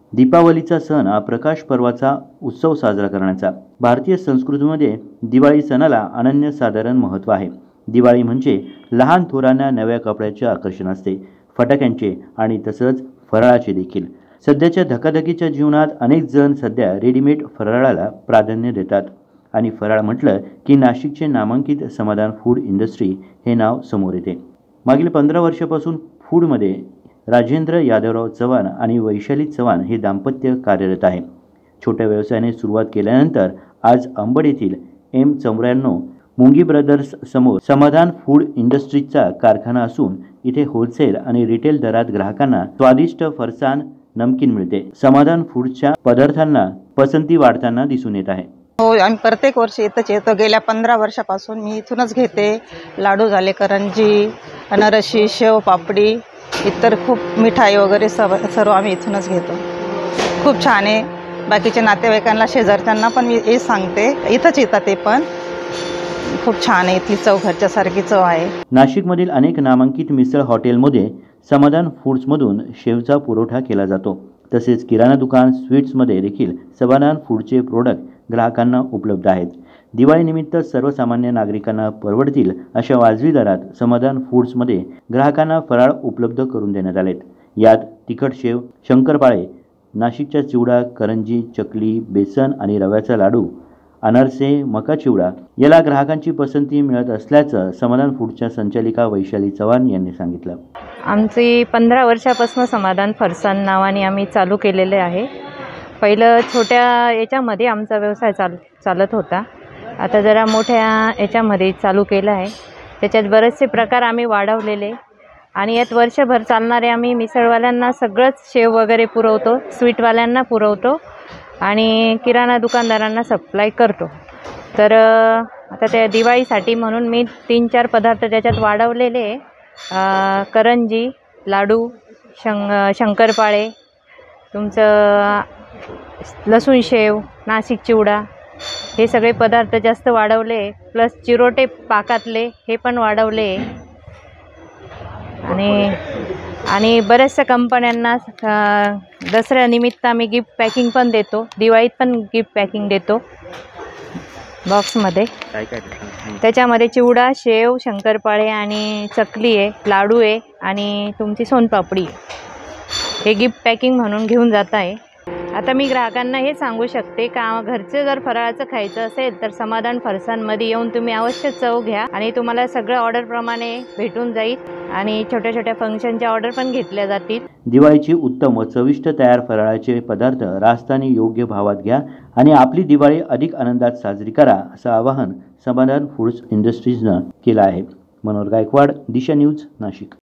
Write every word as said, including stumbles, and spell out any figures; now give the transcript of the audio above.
दीपावलीचा सण हा प्रकाश पर्वाचा उत्सव साजरा करण्याचा भारतीय संस्कृतीमध्ये दिवाळी सणाला अनन्यसाधारण महत्त्व आहे। दिवाळी म्हणजे लहान थोरांना नव्या कपड्याचे आकर्षण असते, फटाक्यांचे आणि तसंच फराळाचे देखील। सध्याच्या धकाधकीच्या जीवनात अनेक जण सध्या रेडीमेड फराळाला प्राधान्य देतात आणि फराळ म्हटलं की नाशिकचे नामांकित समाधान फूड इंडस्ट्री हे नाव समोर येते। मागील पंधरा वर्षापासून फूडमध्ये राजेंद्र यादवराव चव्हाण आणि वैशाली चव्हाण हे दाम्पत्य कार्यरत आहे। छोट्या व्यवसायाने सुरुवात केल्यानंतर आज अंबड येथील एम चौऱ्याण्णव मुंगी ब्रदर्स समोर समाधान फूड इंडस्ट्रीजचा कारखाना असून इथे होलसेल आणि रिटेल दरात ग्राहकांना स्वादिष्ट फरसाण नमकीन मिळते। समाधान फूडच्या पदार्थांना पसंती वाढताना दिसून येत आहे। हो, आम्ही प्रत्येक वर्षी इथंच येतो। गेल्या पंधरा वर्षापासून मी इथूनच घेते। लाडू झाले, करंजी, अनारसी, शेव पापडी, इतर खूप मिठाई वगैरे सर्व सर्व आम्ही इथूनच घेतो। खूप छान आहे। बाकीच्या नातेवाईकांना, शेजारच्यांना पण मी हे सांगते, इथंच येतात ते पण। खूप छान आहे, इथली चव घरच्यासारखी चव आहे। नाशिकमधील अनेक नामांकित मिसळ हॉटेलमध्ये समाधान फूड्समधून शेवचा पुरवठा केला जातो। तसेच किराणा दुकान, स्वीट्समध्ये देखील समाधान फूडचे प्रोडक्ट ग्राहकांना उपलब्ध आहेत। दिवाळीनिमित्त सर्वसामान्य नागरिकांना परवडतील अशा वाजवी दरात समाधान फूड्समध्ये ग्राहकांना फराळ उपलब्ध करून देण्यात आलेत। यात तिखट शेव, शंकरपाळे, नाशिकचा चिवडा, करंजी, चकली, बेसन आणि रव्याचा लाडू, अनारसे, मका चिवडा याला ग्राहकांची पसंती मिळत असल्याचं समाधान फूडच्या संचालिका वैशाली चव्हाण यांनी सांगितलं। आमची पंधरा वर्षापासून समाधान फरसाण नावाने आम्ही चालू केलेले आहे। पहिलं छोट्या याच्यामध्ये आमचा व्यवसाय चाल चालत होता, आता जरा मोठ्या याच्यामध्ये चालू केला आहे। त्याच्यात बरेचसे प्रकार आम्ही वाढवलेले आणि यात वर्षभर चालणारे आम्ही मिसळवाल्यांना सगळंच शेव वगैरे पुरवतो, स्वीटवाल्यांना पुरवतो आणि किराणा दुकानदारांना सप्लाय करतो। तर आता त्या दिवाळीसाठी म्हणून मी तीन चार पदार्थ त्याच्यात वाढवलेले, करंजी, लाडू, शंग शंकरपाळे, तुमचं लसूण शेव, नाशिक चिवडा हे सगळे पदार्थ जास्त वाढवले, प्लस चिरोटे पाकातले हे पण वाढवले आणि आणि बऱ्याचशा कंपन्यांना दसऱ्यानिमित्त आम्ही गिफ्ट पॅकिंग पण देतो, दिवाळीत पण गिफ्ट पॅकिंग देतो बॉक्समध्ये। त्याच्यामध्ये चिवडा, शेव, शंकरपाळे आणि चकली आहे, लाडू आहे आणि तुमची सोनपापडी हे गिफ्ट पॅकिंग म्हणून घेऊन जात आहे। आता मी ग्राहकांना हे सांगू शकते का घरचे जर फराळाचं खायचं असेल तर समाधान फरसाणमध्ये येऊन तुम्ही अवश्य चव घ्या आणि तुम्हाला सगळं ऑर्डरप्रमाणे भेटून जाईल आणि छोट्या छोट्या फंक्शनच्या ऑर्डर पण घेतल्या जातील। दिवाळीची उत्तम व चविष्ट तयार फराळाचे पदार्थ राजस्थानी योग्य भावात घ्या आणि आपली दिवाळी अधिक आनंदात साजरी करा, असं आवाहन समाधान फूड्स इंडस्ट्रीजनं केलं आहे। मनोहर गायकवाड, दिशा न्यूज, नाशिक।